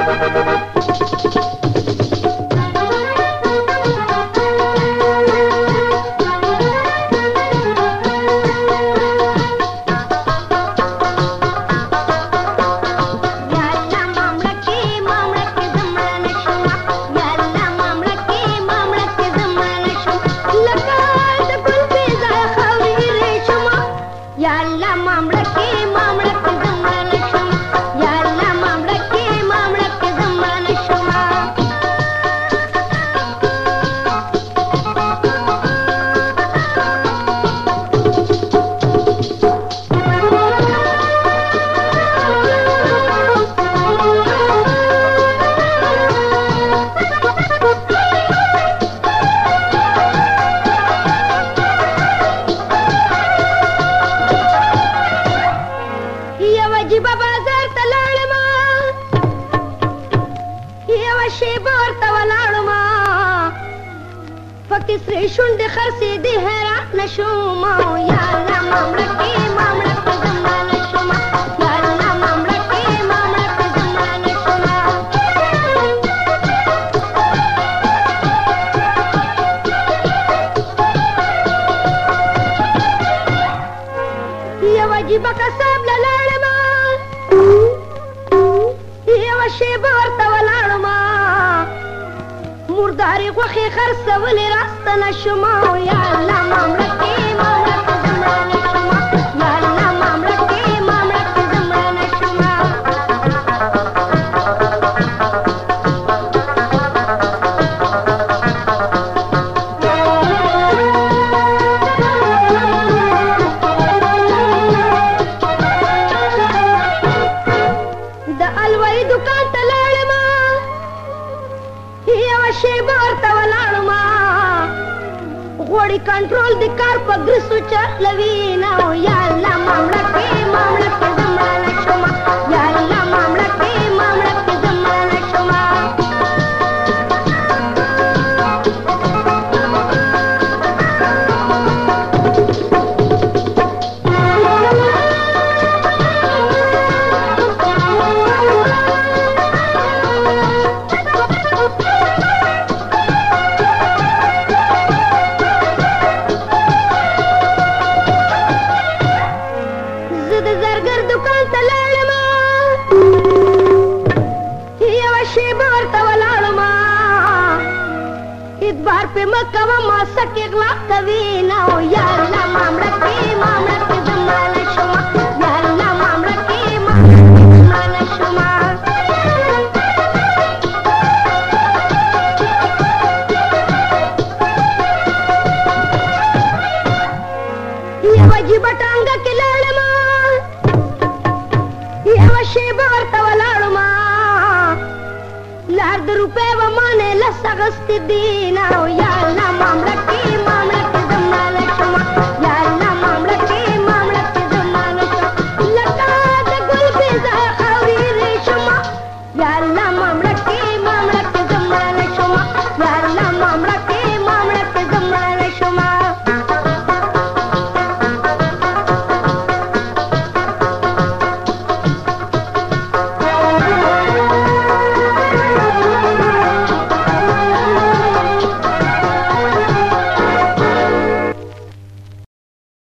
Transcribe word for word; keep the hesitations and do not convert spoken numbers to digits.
سرې شونډې خرڅې دې حیران نشوم یا الله ما مړه کې ما مړه کې زما نشوم یا الله ما مړه کې ما مړه کې زما نشوم یو عجیبه قصاب له لاړم یوه شېبه ورته ولاړم مرداري غوښې خرڅولې راسته نشوم یا الله ما مړه کې ما مړه کې زما نشوم یا الله ما مړه کې ما مړه کې زما نشوم د الوی دکان ته لاړم یوه شېبه ورته ولاړم غوړي کنټرول د کار په ګرسو چلوي نه یا الله ما مړه کې ما مړه کې زما نشوم یا الله ما مړه کې ما مړه کې زما نشوم اتبار پہ مکوہ ماسا کے اغلاق کوي نه یا الله ما مړه کې ما مړه کې زما نشوم یا الله ما مړه کې ما مړه کې زما نشوم یوه عجیبه ټانګه کې لاړم یوه شېبه ورته ولاړم لار د روپۍ و مانې لس اغوستې دي نه یا الله ما مړه کې